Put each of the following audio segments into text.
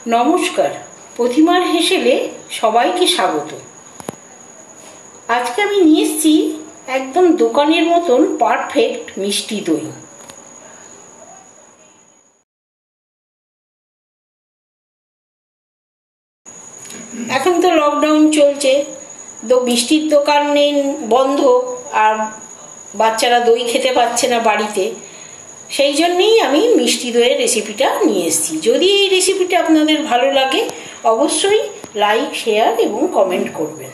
নমস্কার, প্রতিমার হেসেলে সবাইকে স্বাগত। আজকে আমি নিয়ে এসেছি একদম দোকানের মতন পারফেক্ট মিষ্টি দই। এখন তো লকডাউন চলছে, তো মিষ্টির দোকান নেই, বন্ধ, আর বাচ্চারা দই খেতে পাচ্ছে না বাড়িতে। সেই জন্যেই আমি মিষ্টি দইয়ের রেসিপিটা নিয়ে এসেছি। যদি এই রেসিপিটা আপনাদের ভালো লাগে অবশ্যই লাইক, শেয়ার এবং কমেন্ট করবেন।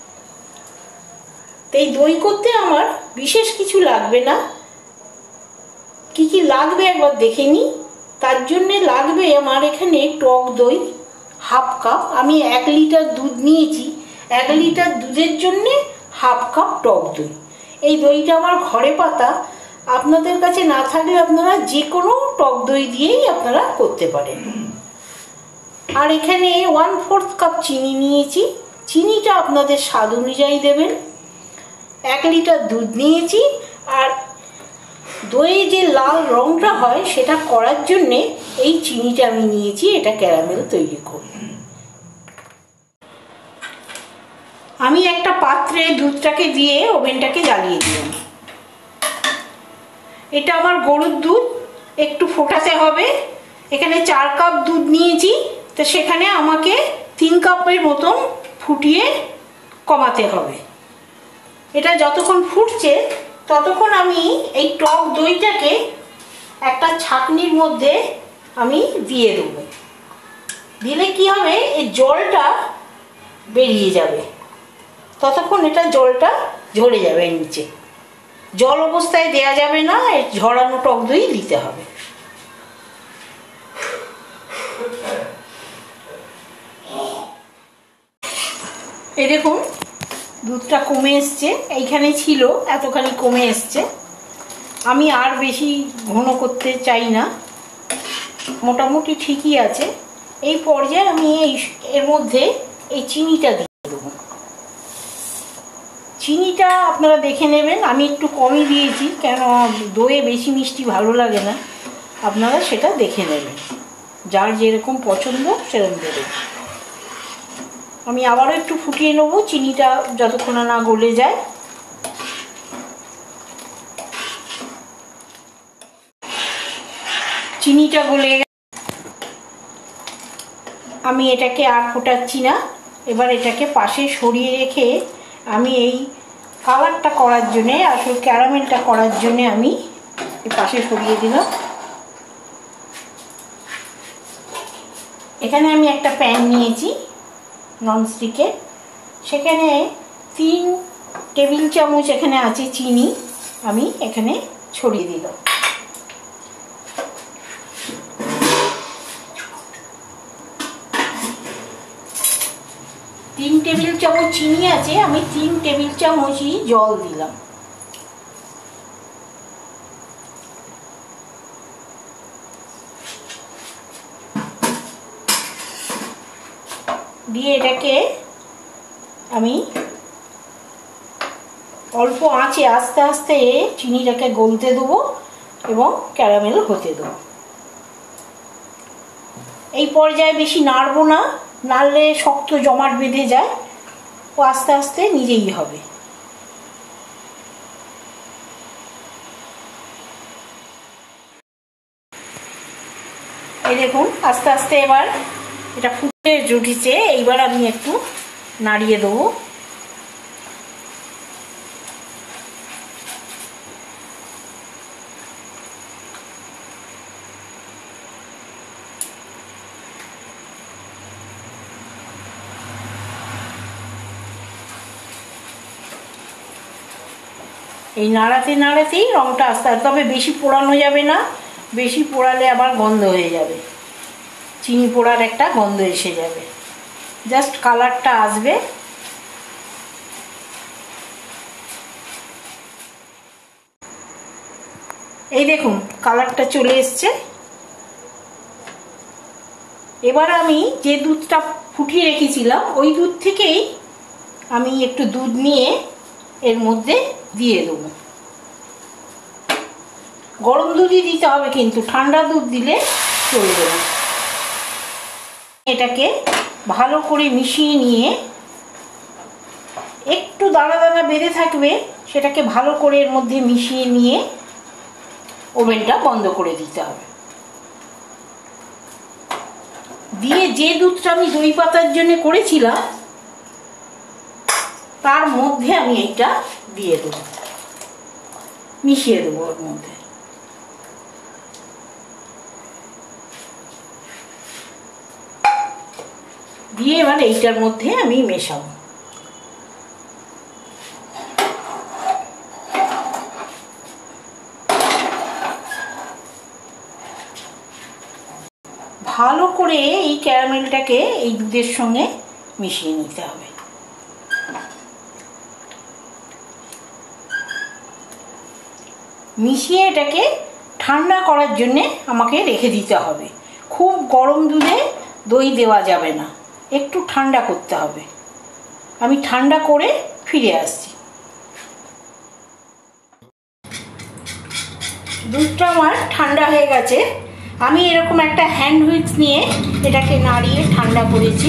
তো এই দই করতে আমার বিশেষ কিছু লাগবে না। কি কি লাগবে একবার দেখে নিই। তার জন্যে লাগবে আমার এখানে টক দই হাফ কাপ। আমি 1 লিটার দুধ নিয়েছি, 1 লিটার দুধের জন্যে হাফ কাপ টক দই। এই দইটা আমার ঘরে পাতা, আপনাদের কাছে না থাকলে আপনারা যে কোনো টক দই দিয়েই আপনারা করতে পারেন। আর এখানে 1/4 কাপ চিনি নিয়েছি, চিনিটা আপনাদের স্বাদ অনুযায়ী দেবেন। 1 লিটার দুধ নিয়েছি, আর দইয়ে যে লাল রংটা হয় সেটা করার জন্যে এই চিনিটা আমি নিয়েছি, এটা ক্যারামেল তৈরি করব। আমি একটা পাত্রে দুধটাকে দিয়ে ওভেনটাকে জ্বালিয়ে দিলাম। এটা আমার গরুর দুধ, একটু ফোটাতে হবে। এখানে 4 কাপ দুধ নিয়েছি, তো সেখানে আমাকে 3 কাপের মতন ফুটিয়ে কমাতে হবে। এটা যতক্ষণ ফুটছে ততক্ষণ আমি এই টক দইটাকে একটা ছাঁকনির মধ্যে আমি দিয়ে দেবো। দিলে কি হবে, এই জলটা বেরিয়ে যাবে, ততক্ষণ এটা জলটা ঝরে যাবে নিচে। জল অবস্থায় দেয়া যাবে না, ঝরানো টক দই দিতে হবে। এই দেখুন দুধটা কমে এসছে, এইখানে ছিল এতখানি কমে এসছে। আমি আর বেশি ঘন করতে চাই না, মোটামুটি ঠিকই আছে। এই পর্যায়ে আমি এর মধ্যে এই চিনিটা দিয়ে দেবো। চিনিটা আপনারা দেখে নেবেন, আমি একটু কমই দিয়েছি, কেন দইয়ে বেশি মিষ্টি ভালো লাগে না। আপনারা সেটা দেখে নেবেন, যার যেরকম পছন্দ সেরকম দেবেন। আমি আবারও একটু ফুটিয়ে নেবো, চিনিটা যতক্ষণ না গলে যায়। চিনিটা গলে আমি এটাকে আর ফোটাচ্ছি না। এবার এটাকে পাশে সরিয়ে রেখে আমি এই কালারটা করার জন্যে, আসলে ক্যারামেলটা করার জন্যে আমি পাশে সরিয়ে দিলাম। এখানে আমি একটা প্যান নিয়েছি ননস্টিকের, সেখানে 3 টেবিল চামচ এখানে আছে চিনি, আমি এখানে ছড়িয়ে দিলাম। তিন টেবিল চামচ চিনি আছে, আমি 3 টেবিল চামচই জল দিলাম। দিয়ে এটাকে আমি অল্প আঁচে আস্তে আস্তে চিনিটাকে গলতে দেবো এবং ক্যারামেল হতে দেবো। এই পর্যায়ে বেশি নাড়বো না, নাড়লে শক্ত জমাট বেঁধে যায়, ও আস্তে আস্তে নিজেই হবে। এই দেখুন আস্তে আস্তে এবার এটা ফুটে উঠেছে। এইবার আমি একটু নাড়িয়ে দেবো। এই নাড়াতে নাড়াতেই রংটা আস্তে আস্তে, তবে বেশি পোড়ানো যাবে না, বেশি পোড়ালে আবার গন্ধ হয়ে যাবে, চিনি পোড়ার একটা গন্ধ এসে যাবে। জাস্ট কালারটা আসবে। এই দেখুন কালারটা চলে এসছে। এবার আমি যে দুধটা ফুটিয়ে রেখেছিলাম ওই দুধ থেকেই আমি একটু দুধ নিয়ে এর মধ্যে দিয়ে দেবো। গরম দুধই দিতে হবে, কিন্তু ঠান্ডা দুধ দিলে চলবে না। এটাকে ভালো করে মিশিয়ে নিয়ে একটু দানা দানা বেঁধে থাকবে, সেটাকে ভালো করে এর মধ্যে মিশিয়ে নিয়ে ওভেনটা বন্ধ করে দিতে হবে। দিয়ে যে দুধটা আমি দই পাতার জন্য করেছিলাম তার মধ্যে আমি এটা দিয়ে দেবো, মিশিয়ে দেবো ওর মধ্যে। দিয়ে এবার এইটার মধ্যে আমি মেশাবো। ভালো করে এই ক্যারামেলটাকে এই দুধের সঙ্গে মিশিয়ে নিতে হবে। মিশিয়ে এটাকে ঠান্ডা করার জন্য আমাকে রেখে দিতে হবে। খুব গরম দুধে দই দেওয়া যাবে না, একটু ঠান্ডা করতে হবে। আমি ঠান্ডা করে ফিরে আসছি। দুধটা আমার ঠান্ডা হয়ে গেছে। আমি এরকম একটা হ্যান্ড হুইস্ক নিয়ে এটাকে নাড়িয়ে ঠান্ডা করেছি।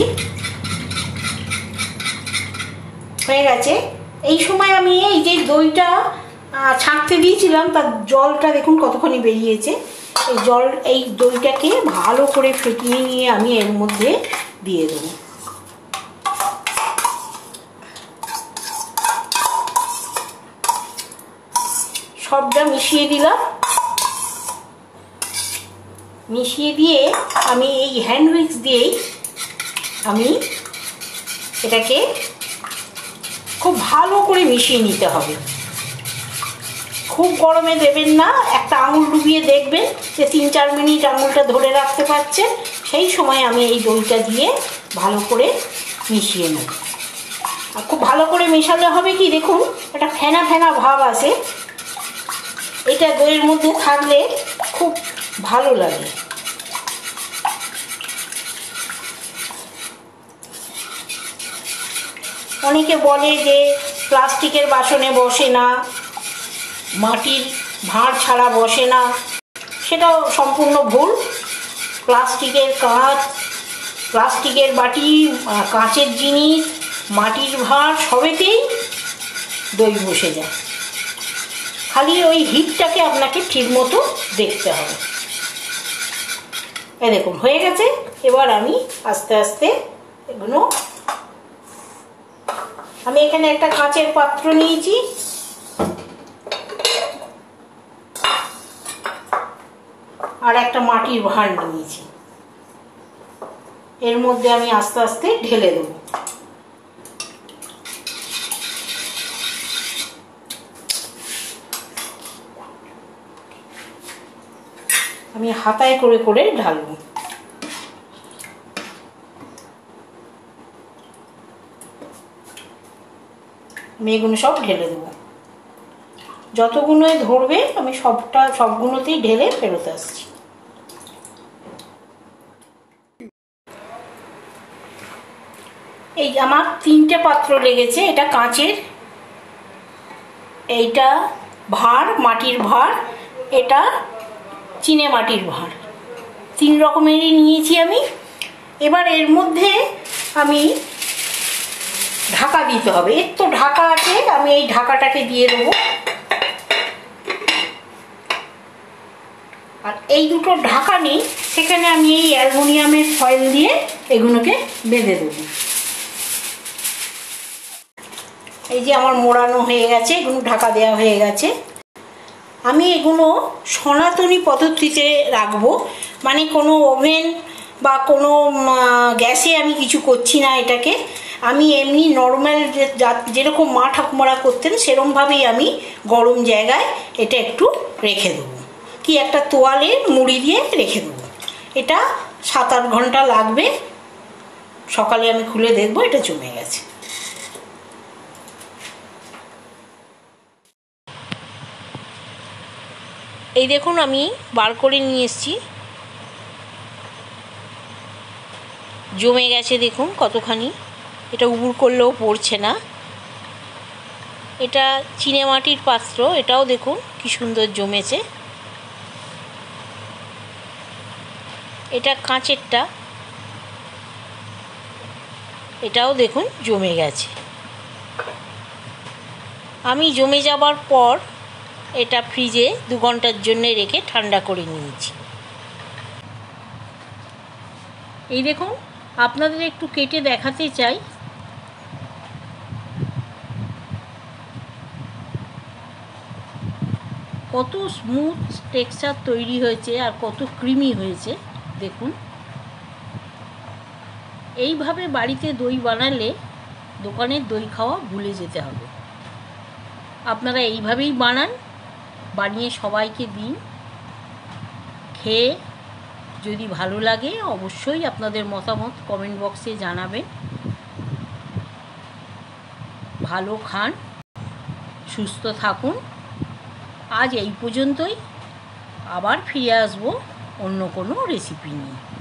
হয়ে গেছে। এই সময় আমি এই যে দইটা ছাঁকতে দিয়েছিলাম তার জলটা দেখুন কতখানি বেরিয়েছে। এই দইটাকে ভালো করে ফেটিয়ে নিয়ে আমি এর মধ্যে দিয়ে দেবো। সবটা মিশিয়ে দিলাম। মিশিয়ে দিয়ে আমি এই হ্যান্ড হুইস্ক দিয়েই আমি এটাকে খুব ভালো করে মিশিয়ে নিতে হবে। খুব গরমে দেবেন না, একটা আঙুল ডুবিয়ে দেখবেন যে 3-4 মিনিট আঙুলটা ধরে রাখতে পারছেন। সেই সময় আমি এই দইটা দিয়ে ভালো করে মিশিয়ে নেব। আর খুব ভালো করে মেশালে হবে কি, দেখুন একটা ফেনা ফেনা ভাব আসে। এটা দইয়ের মধ্যে থাকলে খুব ভালো লাগে। অনেকে বলে যে প্লাস্টিকের বাসনে বসে না, মাটির ভাঁড় ছাড়া বসে না। সেটাও সম্পূর্ণ ভুল। প্লাস্টিকের কাঁচ, প্লাস্টিকের বাটি, কাঁচের জিনিস, মাটির ভাঁড় সবেতেই দই বসে যায়। খালি ওই হিটটাকে আপনাকে ঠিক মতো দেখতে হবে। এই দেখুন হয়ে গেছে। এবার আমি আস্তে আস্তে এগুলো, আমি এখানে একটা কাঁচের পাত্র নিয়েছি, আর একটা মাটির ভাঁড় নিয়েছি। এর মধ্যে আমি আস্তে আস্তে ঢেলে দেব। আমি হাতায় করে করে ঢালবো। আমি এগুলো সব ঢেলে দেবো। যতগুলোই ধরবে আমি সবগুলোতেই ঢেলে ফেরত আসছি। এই আমার 3টে পাত্র লেগেছে। এটা কাঁচের, এইটা ভাঁড়, মাটির ভাঁড়, এটা চিনে মাটির ভাঁড়। 3 রকমেরই নিয়েছি আমি। এবার এর মধ্যে আমি ঢাকা দিতে হবে। এর তো ঢাকা আছে, আমি এই ঢাকাটাকে দিয়ে দেবো। আর এই দুটো ঢাকা নেই, সেখানে আমি এই অ্যালুমিনিয়ামের ফয়েল দিয়ে এগুলোকে বেঁধে দেবো। এই যে আমার মোড়ানো হয়ে গেছে, এগুলো ঢাকা দেওয়া হয়ে গেছে। আমি এগুলো সনাতনী পদ্ধতিতে রাখবো, মানে কোনো ওভেন বা কোনো গ্যাসে আমি কিছু করছি না। এটাকে আমি এমনি নর্মাল যেরকম মা ঠাকুমারা করতেন সেরকমভাবেই আমি গরম জায়গায় এটা একটু রেখে দেবো, কি একটা তোয়ালে মুড়ি দিয়ে রেখে দেবো। এটা 7-8 ঘন্টা লাগবে। সকালে আমি খুলে দেখবো এটা জমে গেছে। এই দেখুন আমি বার করে নিয়ে এসেছি, জমে গেছে দেখুন কতখানি। এটা উবুর করলেও পড়ছে না। এটা চিনেমাটির পাত্র, এটাও দেখুন কি সুন্দর জমেছে। এটা কাঁচেরটা, এটাও দেখুন জমে গেছে। আমি জমে যাবার পর এটা ফ্রিজে 2 ঘন্টার জন্য রেখে ঠান্ডা করে নিয়েছি। এই দেখুন, আপনাদের একটু কেটে দেখাতে চাই। কত স্মুথ টেক্সচার তৈরি হয়েছে আর কত ক্রিমি হয়েছে দেখুন। এইভাবে বাড়িতে দই বানালে দোকানের দই খাওয়া ভুলে যেতে হবে। আপনারা এইভাবেই বানান, বানিয়ে সবাইকে দিন। খেয়ে যদি ভালো লাগে অবশ্যই আপনাদের মতামত কমেন্ট বক্সে জানাবেন। ভালো খান, সুস্থ থাকুন। আজ এই পর্যন্তই, আবার ফিরে আসবো অন্য কোনো রেসিপি নিয়ে।